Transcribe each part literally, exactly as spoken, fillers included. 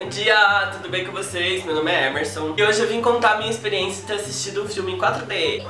dia! Tudo bem com vocês? Meu nome é Emerson e hoje eu vim contar a minha experiência de ter assistido um filme em quatro D.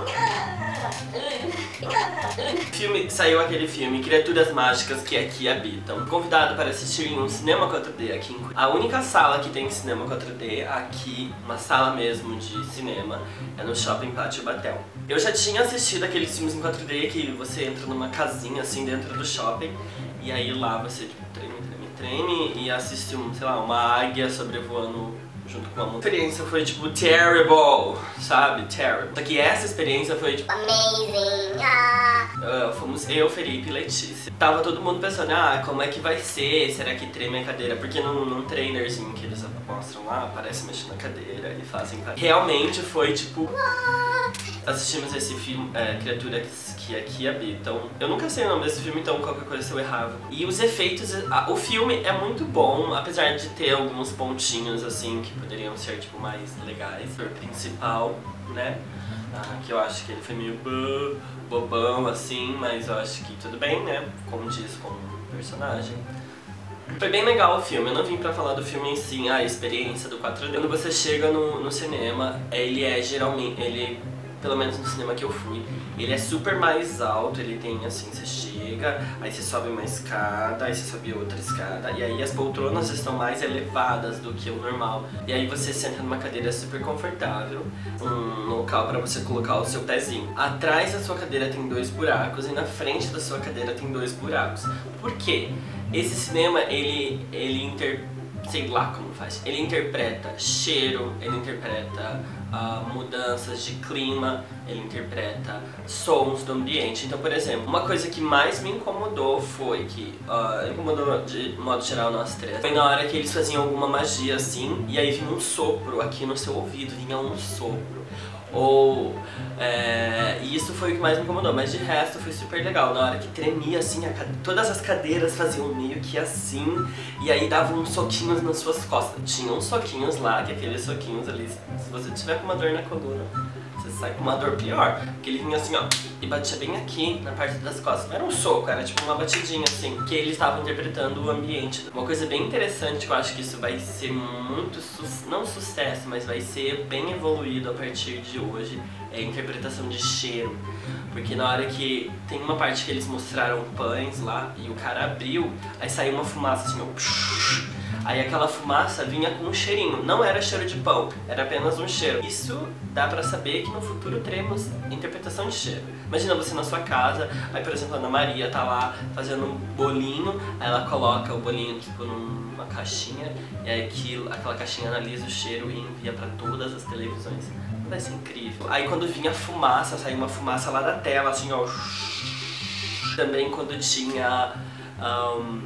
Filme, saiu aquele filme Criaturas Mágicas que Aqui Habitam. Convidado para assistir em um cinema quatro D aqui em... A única sala que tem cinema quatro D aqui, uma sala mesmo de cinema, é no Shopping Pátio Batel. Eu já tinha assistido aqueles filmes em quatro D que você entra numa casinha assim dentro do shopping e aí lá você tipo, treme, treme, treme e assiste um, sei lá, uma águia sobrevoando junto com uma experiência foi tipo terrible, sabe? Terrible. Só que essa experiência foi tipo amazing. Uh, fomos eu, Felipe e Letícia. Tava todo mundo pensando, ah, como é que vai ser? Será que treme a cadeira? Porque num, num trailerzinho que eles mostram lá, aparece mexendo na cadeira e fazem. Realmente foi tipo. Assistimos esse filme, é, Criaturas que Aqui Habitam. Eu nunca sei o nome desse filme, então qualquer coisa se eu errava. E os efeitos, a, o filme é muito bom, apesar de ter alguns pontinhos assim que poderiam ser tipo mais legais. O principal, né? Ah, que eu acho que ele foi meio bobão assim, mas eu acho que tudo bem, né? Como diz com o personagem. Foi bem legal o filme, eu não vim pra falar do filme em si, a experiência do quatro D. Quando você chega no, no cinema, ele é geralmente, ele, pelo menos no cinema que eu fui, ele é super mais alto, ele tem assim, você chega, aí você sobe uma escada, aí você sobe outra escada, e aí as poltronas estão mais elevadas do que o normal. E aí você senta numa cadeira super confortável, um local pra você colocar o seu pezinho. Atrás da sua cadeira tem dois buracos e na frente da sua cadeira tem dois buracos. Por quê? Esse cinema, ele, ele inter... sei lá como faz. Ele interpreta cheiro, ele interpreta uh, mudanças de clima, ele interpreta sons do ambiente. Então, por exemplo, uma coisa que mais me incomodou foi que, uh, incomodou de modo geral nós três, foi na hora que eles faziam alguma magia assim, e aí vinha um sopro aqui no seu ouvido, vinha um sopro. Ou, é, e isso foi o que mais me incomodou, mas de resto foi super legal. Na hora que tremia assim, a, todas as cadeiras faziam meio que assim, e aí davam uns soquinhos nas suas costas. Tinha uns soquinhos lá, que aqueles soquinhos ali, se você tiver com uma dor na coluna, você sai com uma dor pior. Porque ele vinha assim, ó, e batia bem aqui, na parte das costas. Não era um soco, era tipo uma batidinha assim, que eles estavam interpretando o ambiente. Uma coisa bem interessante, que eu acho que isso vai ser muito, su não sucesso, mas vai ser bem evoluído a partir de hoje, é a interpretação de cheiro. Porque na hora que tem uma parte que eles mostraram pães lá, e o cara abriu, aí saiu uma fumaça assim, ó. Aí aquela fumaça vinha com um cheirinho, não era cheiro de pão, era apenas um cheiro. Isso dá pra saber que no futuro teremos interpretação de cheiro. Imagina você na sua casa, aí por exemplo a Ana Maria tá lá fazendo um bolinho, aí ela coloca o bolinho tipo numa caixinha, e aí aquilo, aquela caixinha analisa o cheiro e envia pra todas as televisões. Vai ser incrível. Aí quando vinha fumaça, saía uma fumaça lá da tela, assim ó. Também quando tinha... Um,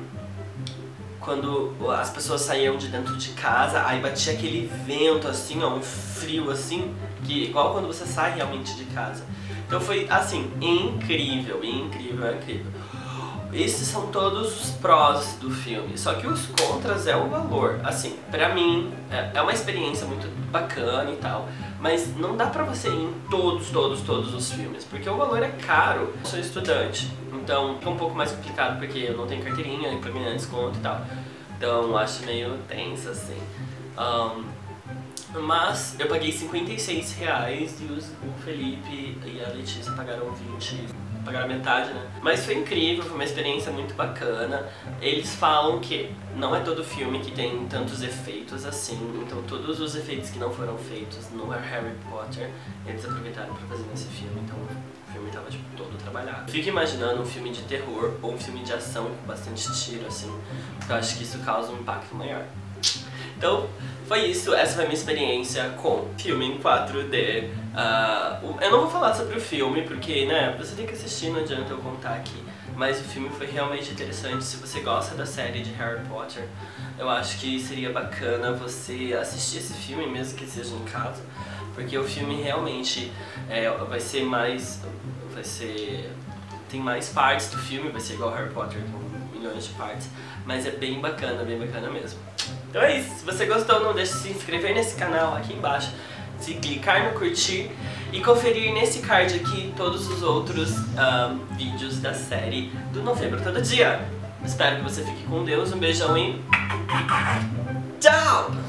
quando as pessoas saíam de dentro de casa, aí batia aquele vento assim, ó, um frio assim, que igual quando você sai realmente de casa. Então foi assim, incrível, incrível, incrível. Esses são todos os prós do filme, só que os contras é o valor. Assim, pra mim, é uma experiência muito bacana e tal, mas não dá pra você ir em todos, todos, todos os filmes, porque o valor é caro. Eu sou estudante, então é um pouco mais complicado porque eu não tenho carteirinha, e pra mim é desconto e tal. Então acho meio tenso assim. Um, mas eu paguei cinquenta e seis reais e os, o Felipe e a Letícia pagaram vinte, pagaram metade, né? Mas foi incrível, foi uma experiência muito bacana. Eles falam que não é todo filme que tem tantos efeitos assim, então todos os efeitos que não foram feitos no Harry Potter, eles aproveitaram pra fazer nesse filme, então o filme tava tipo todo trabalhado. Fico imaginando um filme de terror ou um filme de ação com bastante tiro assim, porque eu acho que isso causa um impacto maior. Então, foi isso, essa foi a minha experiência com filme em quatro D. Uh, eu não vou falar sobre o filme, porque, né, você tem que assistir, não adianta eu contar aqui. Mas o filme foi realmente interessante. Se você gosta da série de Harry Potter, eu acho que seria bacana você assistir esse filme, mesmo que seja em casa. Porque o filme realmente é, vai ser mais... vai ser... tem mais partes do filme, vai ser igual Harry Potter, com milhões de partes. Mas é bem bacana, bem bacana mesmo. Então é isso, se você gostou, não deixe de se inscrever nesse canal aqui embaixo, se clicar no curtir e conferir nesse card aqui todos os outros um, vídeos da série do Novembro Todo Dia. Espero que você fique com Deus, um beijão e tchau!